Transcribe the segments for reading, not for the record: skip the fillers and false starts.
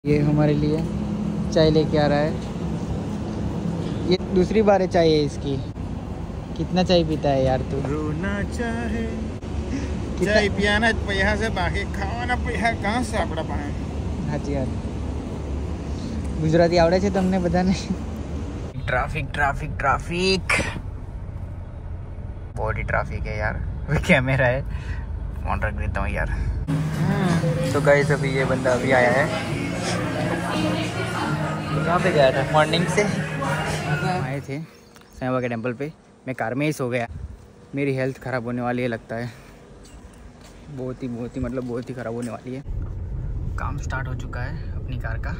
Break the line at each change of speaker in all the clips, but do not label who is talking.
ये हमारे लिए चाय लेके आ रहा है। ये दूसरी बार है चाय है इसकी। कितना चाय पीता है यार तू?
रोना चाहे चाय पियाना पैसा से बाकी खावाना पैसा कहाँ से આપડા પાસે?
સાચી વાત। ગુજરાતી આવડે છે તમને બધાને? ट्रैफिक बहुत ही ट्रैफिक है यार। कैमरा है, फोन रख देता हूँ यार। तो गाइस अभी ये बंदा अभी आया है। कहाँ पे गया था? मॉर्निंग से आए थे साईं बाबा के टेम्पल पे। मैं कार में ही सो गया। मेरी हेल्थ ख़राब होने वाली है लगता है। बहुत ही ख़राब होने वाली है। काम स्टार्ट हो चुका है अपनी कार का।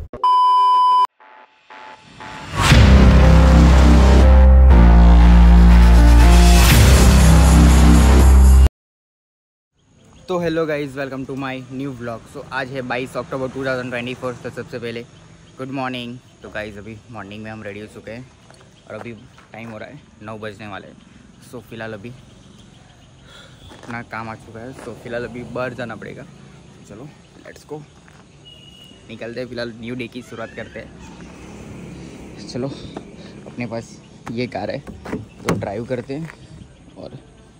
तो hello guys, welcome to my new vlog. So आज है 22 अक्टूबर 2024। तो सबसे पहले गुड मॉर्निंग। तो गाइज़ अभी मॉर्निंग में हम रेडी हो चुके हैं और अभी टाइम हो रहा है 9 बजने वाले हैं। सो फिलहाल अभी इतना काम आ चुका है, तो फिलहाल अभी बाहर जाना पड़ेगा। चलो लेट्स गो, निकलते हैं। फिलहाल न्यू डे की शुरुआत करते हैं। चलो, अपने पास ये कार है तो ड्राइव करते हैं और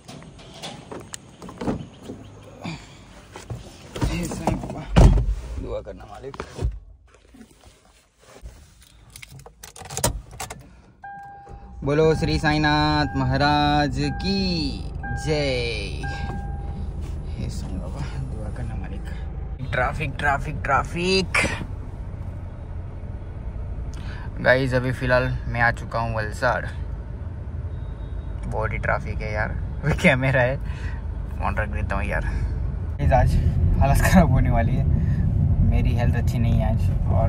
दुआ करना मालिक। बोलो श्री साईनाथ महाराज की जय। हे साईं बाबा, दुआ करना मालिक। ट्रैफिक गाइस अभी फिलहाल मैं आ चुका हूँ वलसाड़। बहुत ही ट्रैफिक है यार। कैमरा है, फोन रख देता हूँ यार। आज हालत ख़राब होने वाली है। मेरी हेल्थ अच्छी नहीं है आज और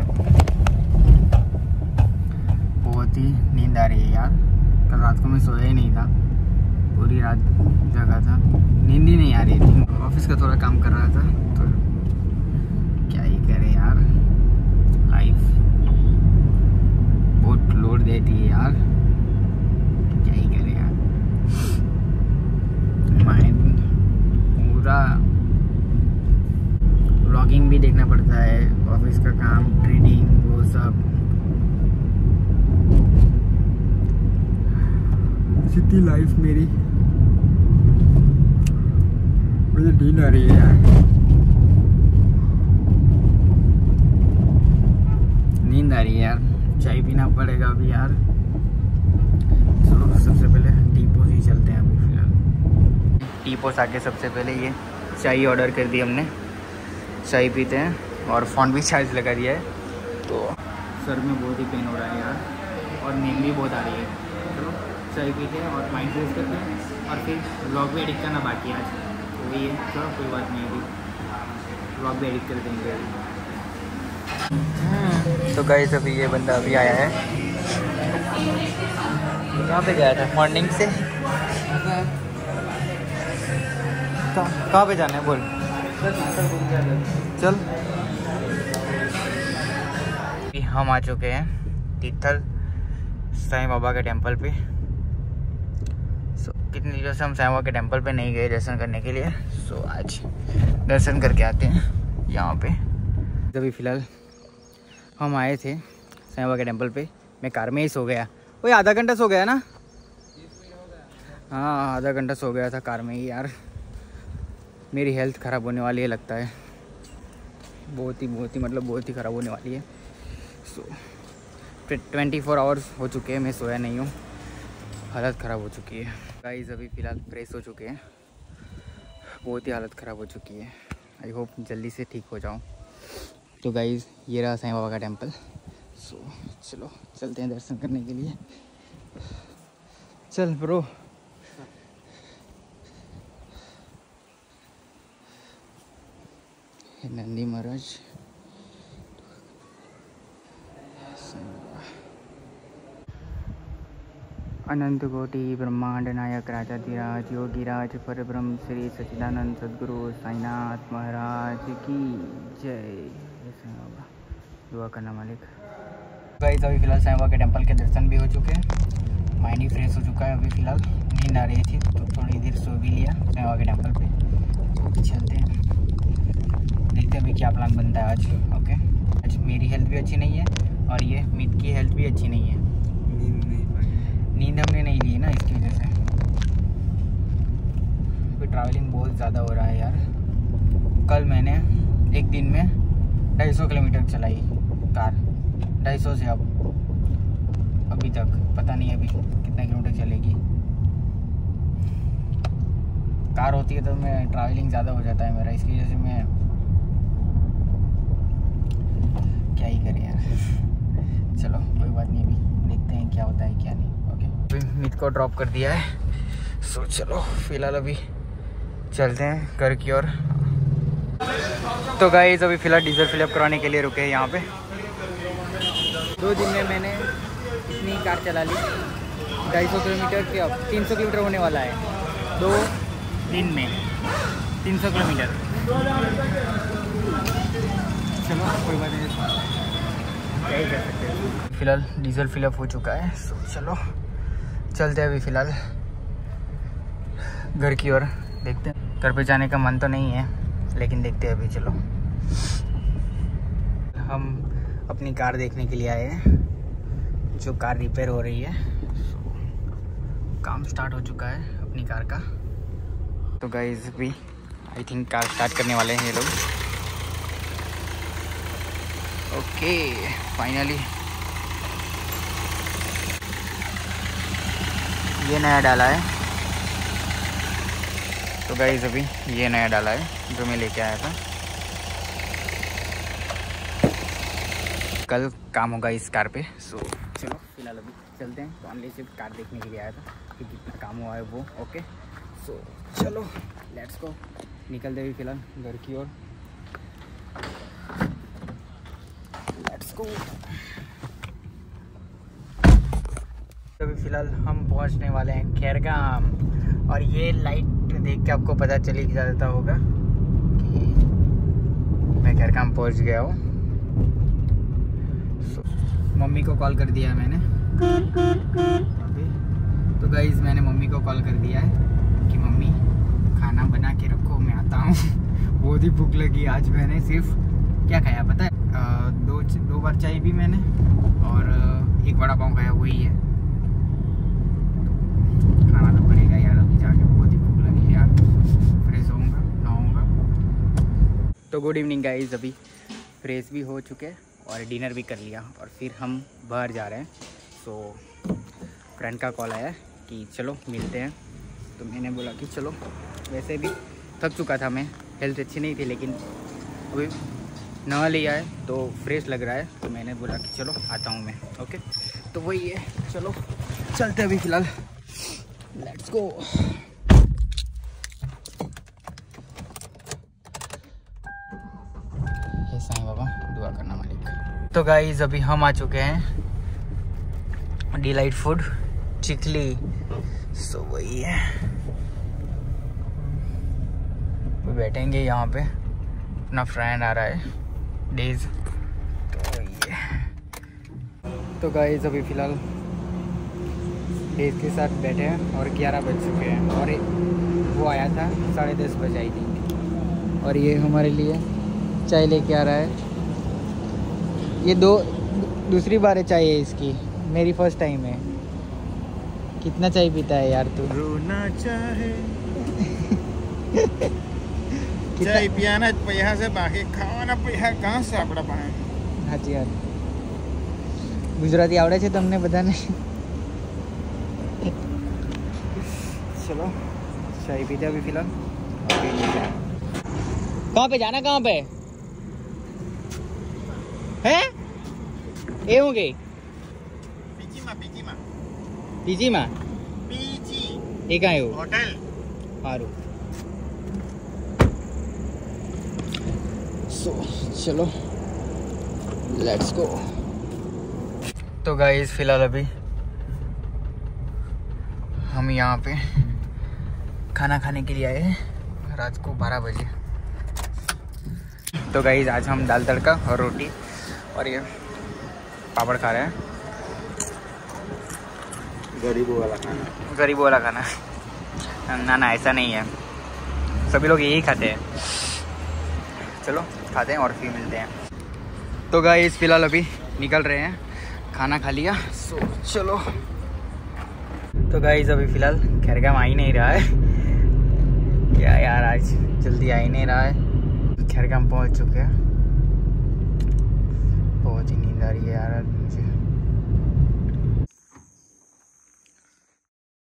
बहुत ही नींद आ रही है यार। कल रात को मैं सोया ही नहीं था, पूरी रात जगा था, नींद ही नहीं आ रही थी। ऑफिस का थोड़ा काम कर रहा था तो क्या ही करे यार। लाइफ बहुत लोड देती है यार, क्या ही करे यार। माइंड पूरा व्लॉगिंग भी देखना पड़ता है, ऑफिस का काम, ट्रेडिंग, वो सब। सिटी लाइफ मेरी। मुझे नींद आ रही है यार, नींद आ रही है यार। चाय पीना पड़ेगा अभी यार। चलो सबसे पहले टीपोस ही चलते हैं अभी। फिलहाल टीपोस आके सबसे पहले ये चाय ऑर्डर कर दी हमने। चाय पीते हैं और फ़ोन भी चार्ज लगा दिया है। तो सर में बहुत ही पेन हो रहा है यार और नींद भी बहुत आ रही है। चलो चाय पीते हैं और माइंड फ्रेश करते हैं और फिर व्लॉग भी एडिट करना बाकी है आज। तो वही है, चलो कोई बात नहीं, अभी व्लॉग भी एडिट कर देंगे। तो गाइस अभी ये बंदा अभी आया है। कहाँ पे गया था? मॉर्निंग से कहाँ पे जाना है बोल? चल, हम आ चुके हैं तिथल साईं बाबा के टेंपल पे। कितनी दिनों से हम साईं बाबा के टेंपल पे नहीं गए दर्शन करने के लिए। सो आज दर्शन करके आते हैं यहाँ पे। अभी फ़िलहाल हम आए थे साईं बाबा के टेंपल पे। मैं कार में ही सो गया। वही आधा घंटा सो गया ना? हाँ, आधा घंटा सो गया था कार में ही यार। मेरी हेल्थ ख़राब होने वाली है लगता है। बहुत ही ख़राब होने वाली है। सो 24 आवर्स हो चुके हैं मैं सोया नहीं हूँ। हालत ख़राब हो चुकी है गाइस। अभी फ़िलहाल फ्रेश हो चुके हैं। बहुत ही हालत ख़राब हो चुकी है। आई होप जल्दी से ठीक हो जाऊँ। तो गाइस ये रहा साईं बाबा का टेंपल। सो चलो चलते हैं दर्शन करने के लिए। चल ब्रो। नंदी महाराज, अनंत कोटि ब्रह्मांड नायक राजाधिराज योगीराज परब्रह्म श्री सच्चिदानंद सद्गुरु साईनाथ महाराज की जय। दुआ करना मालिक। गाइस अभी फिलहाल साईं बाबा के टेंपल के दर्शन भी हो चुके हैं। माइंड ही फ्रेश हो चुका है। अभी फिलहाल नींद आ रही थी तो थोड़ी देर सो भी लिया साईं बाबा के टेंपल पे। तो चलते हैं, देखते हैं अभी क्या प्लान बनता है आज। ओके। मेरी हेल्थ भी अच्छी नहीं है और ये मीत की हेल्थ भी अच्छी नहीं है। नींद हमने नहीं ली है ना, इसकी वजह से। अभी ट्रैवलिंग बहुत ज़्यादा हो रहा है यार। कल मैंने एक दिन में 250 किलोमीटर चलाई कार, 250 से अभी तक पता नहीं अभी कितना किलोमीटर चलेगी। कार होती है तो मैं ट्रैवलिंग ज़्यादा हो जाता है मेरा, इसकी वजह से मैं क्या ही करें यार। चलो कोई बात नहीं, अभी देखते हैं क्या होता है क्या नहीं। ओके, अभी मीत को ड्रॉप कर दिया है, सो चलो फिलहाल अभी चलते हैं घर की ओर। तो गाइस अभी फ़िलहाल डीजल फिलअप कराने के लिए रुके हैं यहाँ पे। 2 दिन में मैंने इतनी कार चला ली, 250 किलोमीटर के, अब 300 किलोमीटर होने वाला है 2 दिन में, 300 किलोमीटर। चलो कोई बात नहीं, क्या ही कर सकते हैं। फ़िलहाल डीजल फिलअप हो चुका है, सो चलो चलते हैं अभी फ़िलहाल घर की ओर। देखते हैं, घर पे जाने का मन तो नहीं है लेकिन देखते हैं अभी। चलो हम अपनी कार देखने के लिए आए हैं, जो कार रिपेयर हो रही है। काम स्टार्ट हो चुका है अपनी कार का। तो गाइस भी आई थिंक कार स्टार्ट करने वाले हैं ये लोग। ओके फाइनली ये नया डाला है। तो गाइस अभी ये नया डाला है जो मैं लेके आया था। कल काम होगा इस कार पे, सो चलो फिलहाल अभी चलते हैं। तो ऑनली सिर्फ कार देखने के लिए आया था कि कितना काम हुआ है वो। ओके सो चलो लेट्स गो, निकलते हुए फिलहाल घर की ओर। Let's go. अभी फ़िलहाल हम पहुंचने वाले हैं खैरगाम, और ये लाइट देख के आपको पता चल ही जाता होगा कि मैं खैरगाम पहुंच गया हूँ। मम्मी को कॉल कर दिया है मैंने अभी। तो गाइस मैंने मम्मी को कॉल कर दिया है कि मम्मी खाना बना के रखो, मैं आता हूँ। बहुत ही भूख लगी आज। मैंने सिर्फ क्या खाया पता है, दो बार चाय पी मैंने और एक वड़ा पाव खाया, वही है। खाना तो पड़ेगा यार अभी जाके, बहुत ही भूख लगी यार। फ्रेश होऊंगा, नहाऊंगा। तो गुड इवनिंग गाइस, अभी फ्रेश भी हो चुके और डिनर भी कर लिया और फिर हम बाहर जा रहे हैं। सो फ्रेंड का कॉल आया कि चलो मिलते हैं। तो मैंने बोला कि चलो, वैसे भी थक चुका था मैं, हेल्थ अच्छी नहीं थी, लेकिन अभी नहा लिया है तो फ्रेश लग रहा है। तो मैंने बोला कि चलो आता हूँ मैं। ओके तो वही है, चलो चलते अभी फ़िलहाल, लेट्स गो। हे साईं बाबा दुआ करना मालिक। तो गाइस अभी हम आ चुके हैं डिलाइट फूड चिखली। सो वही है, बैठेंगे यहाँ पे। अपना फ्रेंड आ रहा है डेज, तो वही है। तो गाइस अभी फ़िलहाल डेज के साथ बैठे हैं और 11 बज चुके हैं, और वो आया था 10:30 बजे आई थी, और ये हमारे लिए चाय लेके आ रहा है। ये दूसरी बार है चाय है इसकी, मेरी फर्स्ट टाइम है। कितना चाय पीता है यार तू?
रोना चाहे चाय पियाना पैसा से, बाकी खावाना पैसा कहाँ से આપડા પાસે?
સાચી વાત। गुजराती आवड़े છે તમને બધાને? चलो चाय पीते अभी फ़िलहाल। कहाँ पे जाना, कहाँ पे है? ये होंगे पीजी में ये कहाँ है वो?
होटल
हारू। सो चलो लेट्स गो। तो गाइस फ़िलहाल अभी हम यहाँ पे खाना खाने के लिए आए हैं रात को 12 बजे। तो गाइस आज हम दाल तड़का और रोटी और ये पापड़ खा रहे हैं।
गरीबों वाला खाना,
गरीबों वाला खाना। ना ऐसा नहीं है, सभी लोग यही खाते हैं। चलो खाते हैं और फिर मिलते हैं। तो गाइस फिलहाल अभी निकल रहे हैं, खाना खा लिया, सो चलो। तो गाइस अभी फिलहाल खैरगाम आ ही नहीं रहा है, क्या यार आज जल्दी आ ही नहीं रहा है। खैरगाम पहुंच चुके हैं, बहुत ही नींद आ रही है यार आज मुझे।